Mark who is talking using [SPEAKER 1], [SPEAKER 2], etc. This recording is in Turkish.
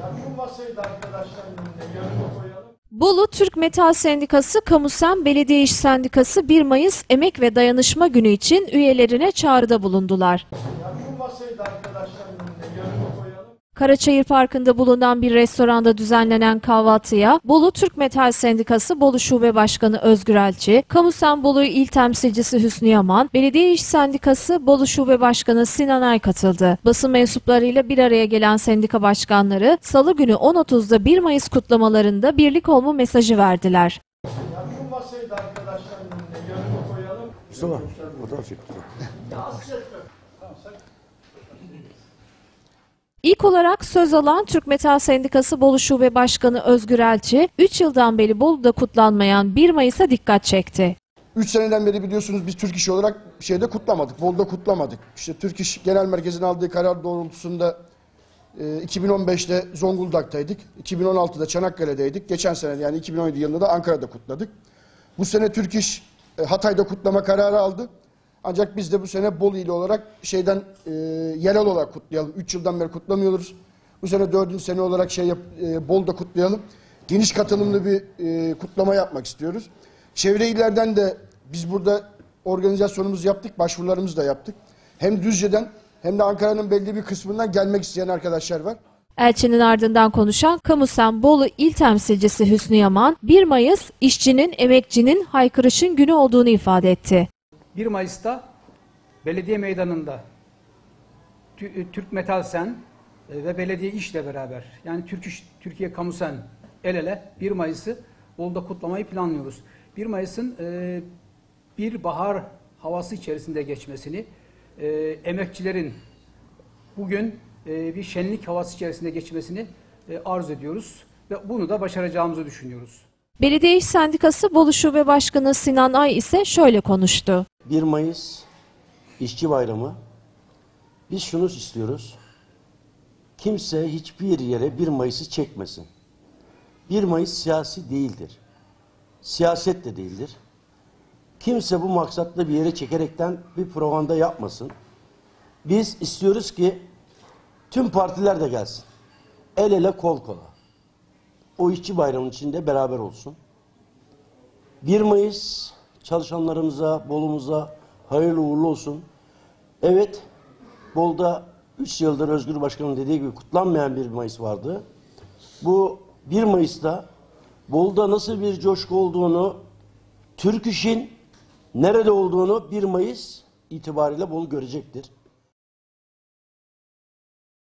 [SPEAKER 1] Ya şu masayı da arkadaşlar yanına koyalım.
[SPEAKER 2] Bolu Türk Metal Sendikası, Kamusen Belediye İş Sendikası 1 Mayıs Emek ve Dayanışma Günü için üyelerine çağrıda bulundular.
[SPEAKER 1] Ya şu masayı da arkadaşlar yanına koyalım.
[SPEAKER 2] Karaçayır Parkı'nda bulunan bir restoranda düzenlenen kahvaltıya Bolu Türk Metal Sendikası Bolu Şube Başkanı Özgür Elçi, Kamusen Bolu İl Temsilcisi Hüsnü Yaman, Belediye İş Sendikası Bolu Şube Başkanı Sinan Ay katıldı. Basın mensuplarıyla bir araya gelen sendika başkanları, Salı günü 10.30'da 1 Mayıs kutlamalarında birlik olma mesajı verdiler.
[SPEAKER 1] Ya şu masayı da arkadaşlar yanına koyalım.
[SPEAKER 3] Mustafa, fotoğraf çekti.
[SPEAKER 2] İlk olarak söz alan Türk Metal Sendikası Bolu Şube Başkanı Özgür Elçi, 3 yıldan beri Bolu'da kutlanmayan 1 Mayıs'a dikkat çekti.
[SPEAKER 4] 3 seneden beri biliyorsunuz biz Türk İş olarak şeyde kutlamadık, Bolu'da kutlamadık. İşte Türk İş Genel Merkezi'nin aldığı karar doğrultusunda 2015'te Zonguldak'taydık, 2016'da Çanakkale'deydik. Geçen sene yani 2017 yılında da Ankara'da kutladık. Bu sene Türk İş Hatay'da kutlama kararı aldı. Ancak biz de bu sene Bolu ili olarak yerel olarak kutlayalım. 3 yıldan beri kutlamıyoruz. Bu sene 4. sene olarak Bolu'da kutlayalım. Geniş katılımlı bir kutlama yapmak istiyoruz. Çevre illerden de biz burada organizasyonumuzu yaptık, başvurularımızı da yaptık. Hem Düzce'den hem de Ankara'nın belli bir kısmından gelmek isteyen arkadaşlar var.
[SPEAKER 2] Elçinin ardından konuşan Kamusen Bolu İl Temsilcisi Hüsnü Yaman, 1 Mayıs işçinin, emekçinin haykırışın günü olduğunu ifade etti.
[SPEAKER 5] 1 Mayıs'ta belediye meydanında Türk Metal Sen ve belediye işle beraber yani Türkiye Kamusen el ele 1 Mayıs'ı Bolu'da kutlamayı planlıyoruz. 1 Mayıs'ın bir bahar havası içerisinde geçmesini, emekçilerin bugün bir şenlik havası içerisinde geçmesini arzu ediyoruz ve bunu da başaracağımızı düşünüyoruz.
[SPEAKER 2] Belediye İş Sendikası Bolu Şube Başkanı Sinan Ay ise şöyle konuştu.
[SPEAKER 3] 1 Mayıs İşçi Bayramı. Biz şunu istiyoruz. Kimse hiçbir yere 1 Mayıs'ı çekmesin. 1 Mayıs siyasi değildir. Siyaset de değildir. Kimse bu maksatla bir yere çekerekten bir propaganda yapmasın. Biz istiyoruz ki tüm partiler de gelsin. El ele kol kola. O işçi bayramının içinde beraber olsun. 1 Mayıs çalışanlarımıza, Bolu'muza hayırlı uğurlu olsun. Evet, Bolu'da 3 yıldır Özgür Başkan'ın dediği gibi kutlanmayan 1 Mayıs vardı. Bu 1 Mayıs'ta Bolu'da nasıl bir coşku olduğunu, Türk İş'in nerede olduğunu 1 Mayıs itibariyle Bolu görecektir.